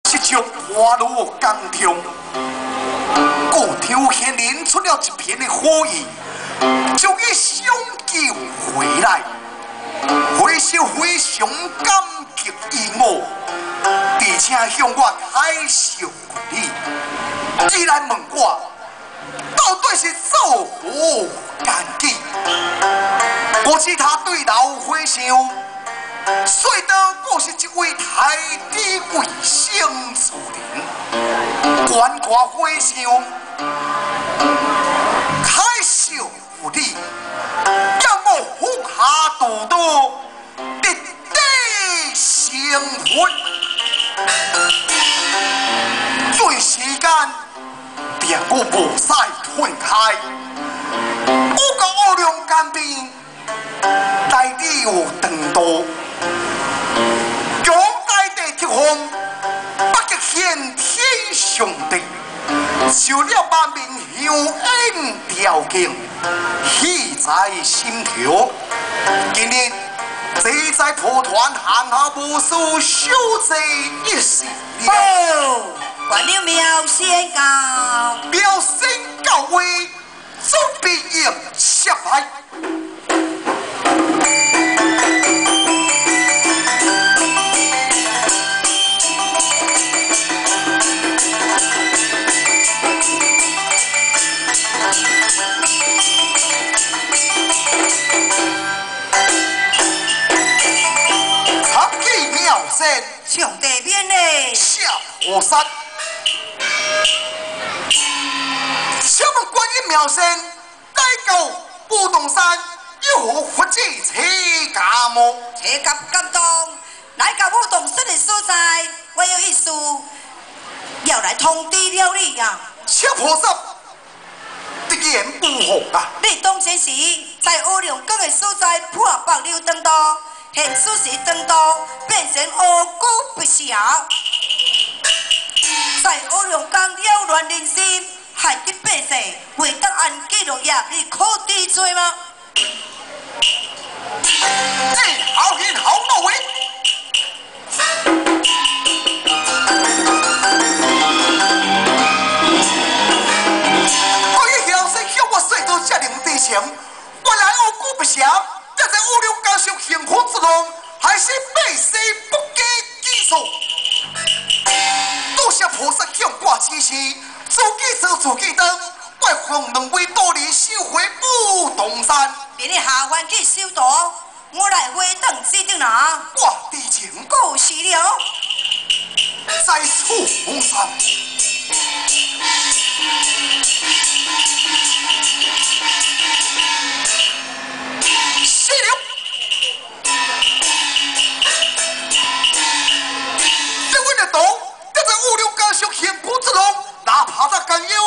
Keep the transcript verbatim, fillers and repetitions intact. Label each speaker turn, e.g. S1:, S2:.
S1: 即将花落江中，故挑现连出了一片的火意，将伊相救回来。回小非常感激伊我，而且向我开授礼。既然问我到底是作何感激，我知他对老和尚。 遂得我是一位太低贵姓主人，官挂和尚，开授礼，让我服下肚肚，立地成佛。最时间便我无使分开，我甲欧良干兵来地有长途。 强大地铁风，北极显天上帝，受了万民香烟条件，喜在心头。今日这在破团行下无数小贼一时了。
S2: 哦，关了苗先教，
S1: 苗先教位，准备迎接来。
S2: 上地边嘞，
S1: 下河山。请问观音庙神来到不动山，有何佛旨请假么？
S2: 请甲感动，来到我动身的所在，我有一事要来通知了你呀。
S1: 请菩萨，一言不合啊！
S2: 你当前时在乌龙岗的所在破百流当中。 现此时当道变成乌龟不孝，在乌龙岗扰乱人心，害得百姓，为得按记录业，你可知罪吗？
S1: 哎，好言好到位。我一向是向我岁到这两地前，原来乌龟不孝。 这在乌龙岗上幸福之路，还是百姓不计其数。多谢菩萨向我指示，自己做自己当，我奉两位道理收回不动山。
S2: 别你下凡去修道，我来回等指定拿。
S1: 我的情
S2: 故事了，
S1: 在楚风山。 犀牛，这位的道，这在五六岗上幸福之路，哪怕他甘愿